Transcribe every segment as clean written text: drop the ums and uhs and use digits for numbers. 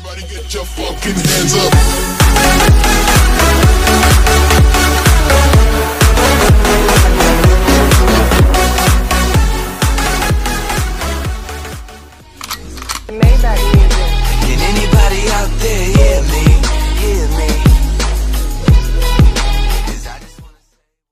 Everybody get your fucking hands up. Made that music. Can anybody out there hear me? Hear me? 'Cause I just wanna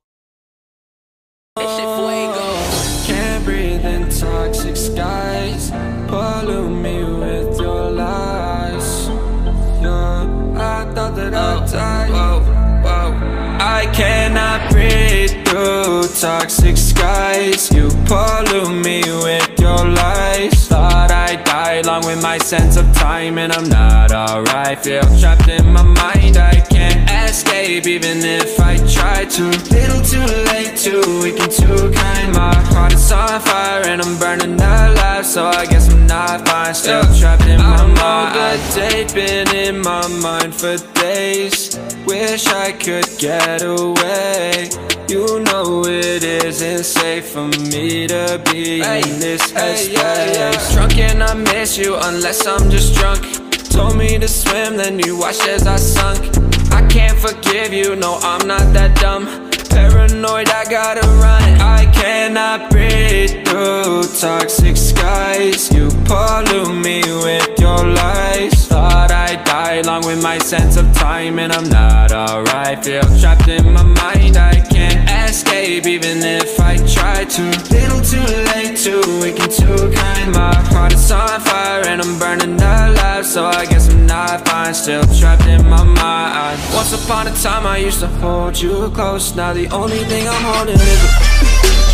say Can't breathe in toxic skies. Pollute me with your lies. Yeah, I thought that I'd die. I cannot breathe through toxic skies. You pollute me with your lies. Thought I'd die along with my sense of time, and I'm not alright. Feel trapped in my mind, I can't escape even if I try to. Little too late, too weak and too kind. My heart is on fire and I'm burning alive, so I guess I'm not fine. Still trapped in my mind. That day been in my mind for days. Wish I could get away. You know it isn't safe for me to be in this headspace. Drunk and I miss you unless I'm just drunk. Told me to swim, then you watched as I sunk. I can't forgive you, no I'm not that dumb. Paranoid, I gotta run. I cannot breathe through toxic skies. You pollute me with your lies. Thought I'd die along with my sense of time, and I'm not alright. Feel trapped in my mind, I can't escape even if I try to. Little too late, too weak and too kind. My heart is on fire and I'm burning alive, so I guess I'm not fine. Still trapped in my mind. Once upon a time I used to hold you close. Now the only thing I'm holding is